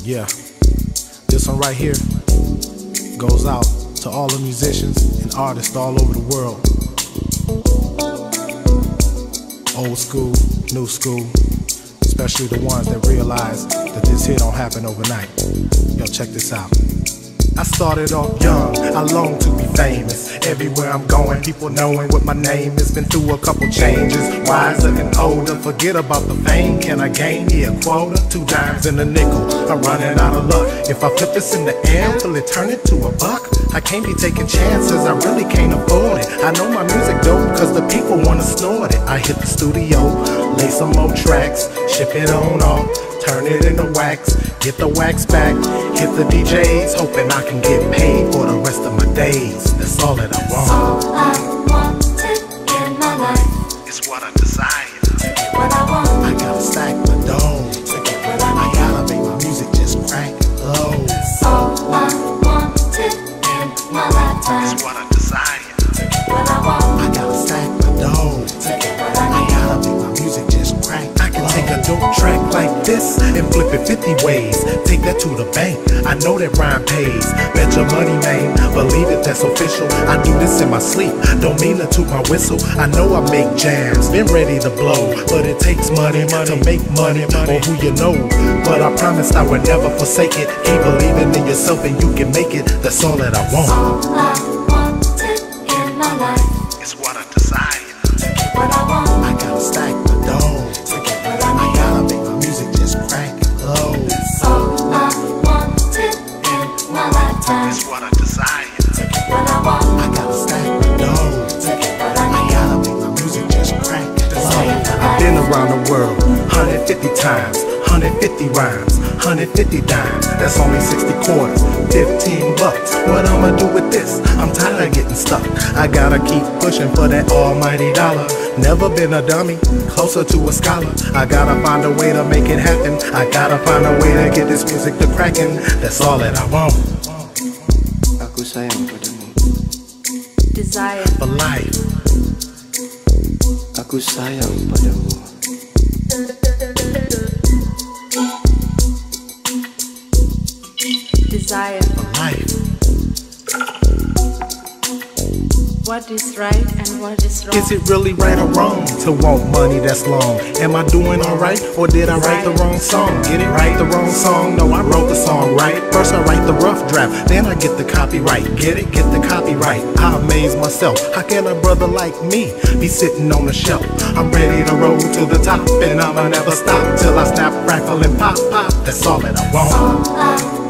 Yeah, this one right here goes out to all the musicians and artists all over the world. Old school, new school, especially the ones that realize that this here don't happen overnight. Yo, check this out. I started off young, I long to be famous. Everywhere I'm going, people knowing what my name is. Been through a couple changes, wise looking older. Forget about the fame, can I gain me a quota? 2 dimes and a nickel, I'm running out of luck. If I flip this in the air, will it turn into a buck? I can't be taking chances, I really can't afford it. I know my music dope, cause the people wanna snort it. I hit the studio, lay some more tracks, ship it on off, turn it into wax, get the wax back, hit the DJs, hoping I can get paid for the rest of my days. That's all that I want. All I wanted in my life. It's what I desire. To get what I want. I gotta stack the dough. To get what I want. I gotta make my music just crack low. All I wanted in my lifetime. It's what I desire. To get what I want. I gotta stack the dough. To get what I I need. gotta make my music just crack. I can take a dope track like this and flip it 50 ways. Take that to the bank, I know that rhyme pays. Bet your money, man, believe it, that's official. I do this in my sleep, don't mean to toot my whistle. I know I make jams, been ready to blow, but it takes money to make money, or who you know. But I promised I would never forsake it. Keep believing in yourself and you can make it. That's all that I want. All I wanted in my life. It's what I desire. To get what I want. I gotta stack the dough. To get what I I need. gotta make my music just crack low. All I wanted in my lifetime. It's what I desire. To get what I want. I gotta stack the dough. To get what I I need. gotta make my music just crack low. I I've been around the world 150 times, 150 rhymes, 150 dimes. That's only 60 quarters, 15 bucks. What I'ma do with this? I'm tired of getting stuck. I gotta keep pushing for that almighty dollar. Never been a dummy, closer to a scholar. I gotta find a way to make it happen. I gotta find a way to get this music to cracking. That's all that I want. Aku sayang padamu. desire. For life. Aku sayang padamu. Desire. For life. What is right and what is wrong? Is it really right or wrong to want money that's long? Am I doing alright or did I write the wrong song? Get it right, the wrong song? No, I wrote the song right. First I write the rough draft, then I get the copyright. Get it, get the copyright. I amaze myself. How can a brother like me be sitting on the shelf? I'm ready to roll to the top and I'ma never stop till I snap, crackle and pop, pop. That's all that I want. All I